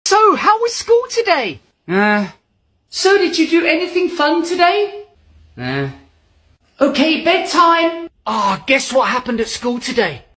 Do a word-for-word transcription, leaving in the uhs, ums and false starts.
So, how was school today? Uh. So, did you do anything fun today? Uh. Okay, bedtime. Ah, oh, guess what happened at school today?